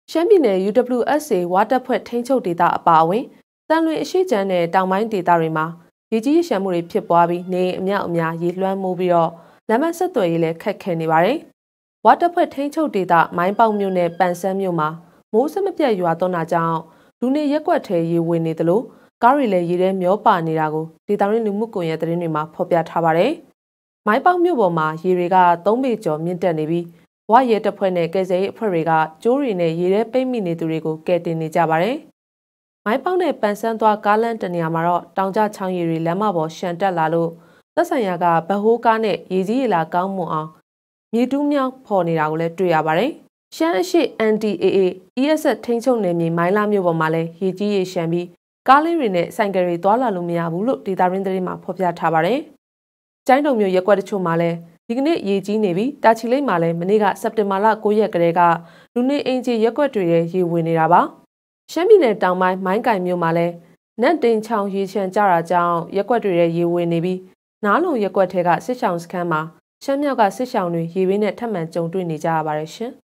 ရှမ်းပြည်နယ် UWSA ဝါတပ်ဖွဲ့ထိန်းချုပ်ဒေသအပါအဝင်တန်လွင်အရှိချမ်းနယ်တောင်ပိုင်းဒေသတွေမှာရေကြီးရေရှမ်းမှုတွေဖြစ်ပွားပြီးနေအမြောက်အများရေလွှမ်းမိုးပြီးတော့လမ်းမဆက်သွယ်ရေးလည်းခက်ခဲနေပါတယ်။ဝါတပ်ဖွဲ့ထိန်းချုပ်ဒေသမိုင်းပေါက်မြို့နယ်ပန်ဆန်းမြို့မှာမိုးစမပြတ်ရွာသွန်းတာကြောင့်လူနေရက်ကွက်ထဲရေဝင်နေသလိုကားတွေလည်းရေထဲမျောပါနေတာကိုဒေသရင်းလူမှုကွန်ရက်သတင်းတွေမှာဖော်ပြထားပါတယ်။မိုင်းပေါက်မြို့ပေါ်မှာရေတွေက3ပေကျော်မြင့်တက်နေပြီးဝါရဲတပ်ဖွဲ့နဲ့ကယ်ဆယ်ရေးအဖွဲ့တွေကကျိုးတွေနဲ့ရေထဲပိတ်မိနေသူတွေကိုကယ်တင်နေကြပါတယ်။မိုင်းပေါက်နဲ့ပန်ဆန်းသွားကားလမ်းတနေရာမှာတော့တောင်ကျချောင်းရေတွေလမ်းမပေါ်ရှန်တက်လာလို့သက်ဆိုင်ရာကဗဟိုးကားနဲ့ရေကြီးရေလာကောင်းမွန်အောင်မြေတူးမြောင်းဖော်နေတာကိုလည်းတွေ့ရပါတယ်။ရှမ်းအရှိ NDAA ESS ထိန်းချုပ်နယ်မြေမိုင်းလာမြို့ပေါ်မှာလည်းရေကြီးရေရှမ်းပြီးကားလေးတွေနဲ့ဆိုင်ကယ်တွေသွားလာလို့မရဘူးလို့ဒေသရင်းသတင်းမှာဖော်ပြထားပါတယ်။ကျိုင်းတုံမြို့ရက်ကွက်တချို့မှာလည်းဒီကနေ့ရေကြီးနေပြီးတာချီလိတ်မှာလည်းမနေ့ကစက်တင်ဘာလ9ရက်ကတည်းကလူနေအိမ်ကြီးရက်ကွက်တွေရဲ့ရေဝင်နေတာပါရှမ်းပြည်နယ်တောင်ပိုင်းမိုင်းကင်မြို့မှာလည်းနတ်တိန်ချောင်းရေချမ်းကြတာကြောင့်ရက်ကွက်တွေရဲ့ရေဝင်နေပြီးနားလုံရက်ကွက်ထဲကစစ်ဆောင်စခန်းမှာရှမ်းမြောက်ကစစ်ဆောင်တွေရေဘေးနဲ့ထပ်မံကြုံတွေ့နေကြရပါတယ်ရှင်